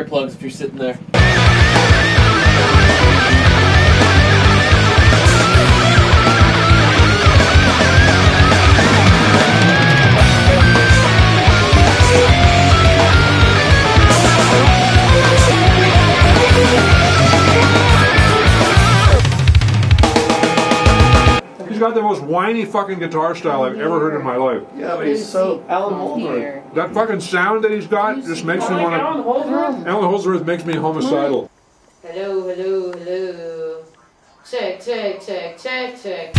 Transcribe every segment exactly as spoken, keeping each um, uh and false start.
earplugs if you're sitting there. He's got the most whiny fucking guitar style I've ever heard in my life. Yeah, but he's so Alan Holdsworth. That fucking sound that he's got just makes me want to... Alan Holdsworth? Alan Holdsworth makes me homicidal. Hello, hello, hello. Check, check, check, check, check.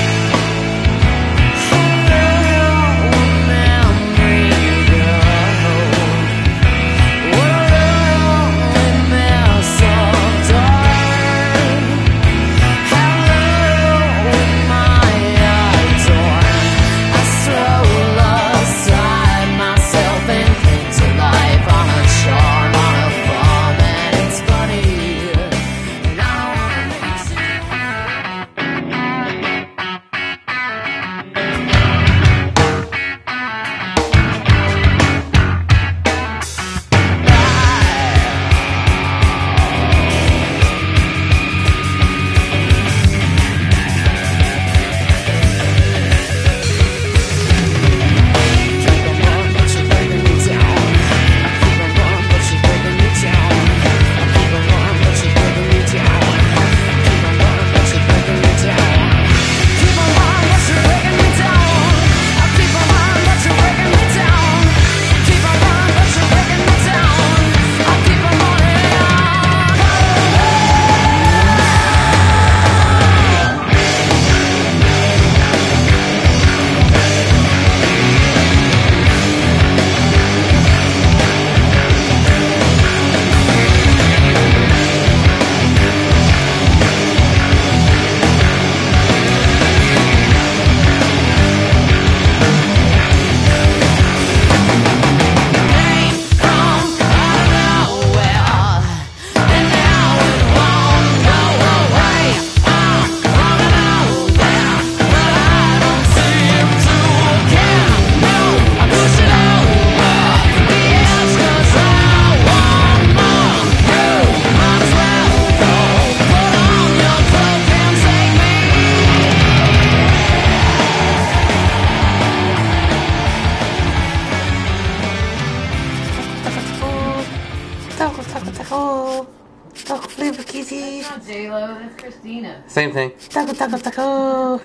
Taco flavor kitty. That's not J-Lo, that's Christina. Same thing. Taco, taco, taco.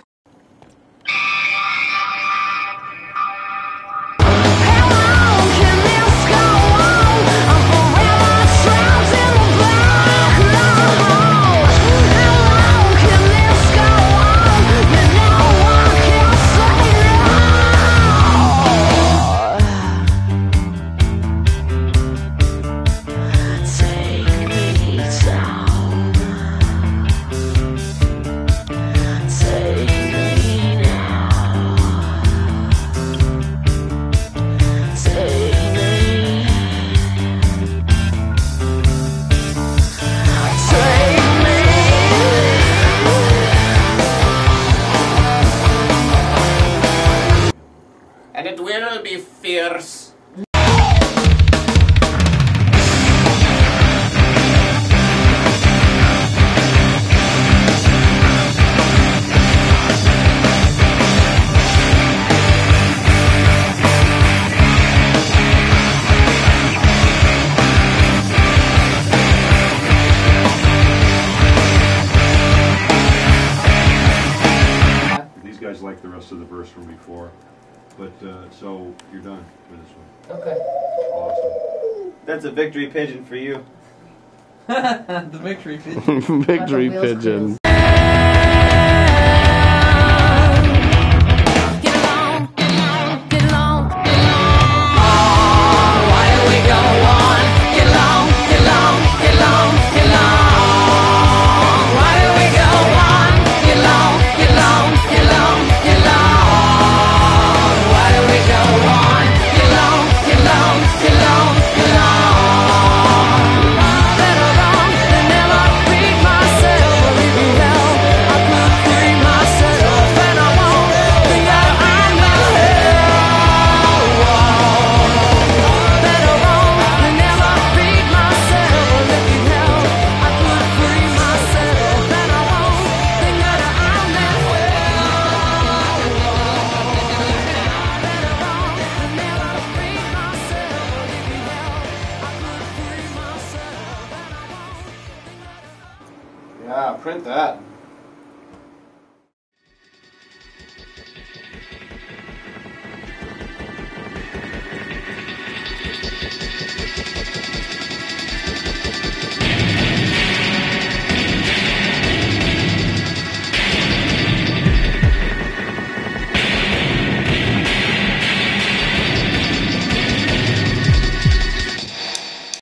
And it will be fierce. These guys like the rest of the verse from before. But, uh, so, you're done with this one. Okay. Awesome. That's a victory pigeon for you. The victory pigeon. Victory pigeon. Myself, believe me. Yeah, print that.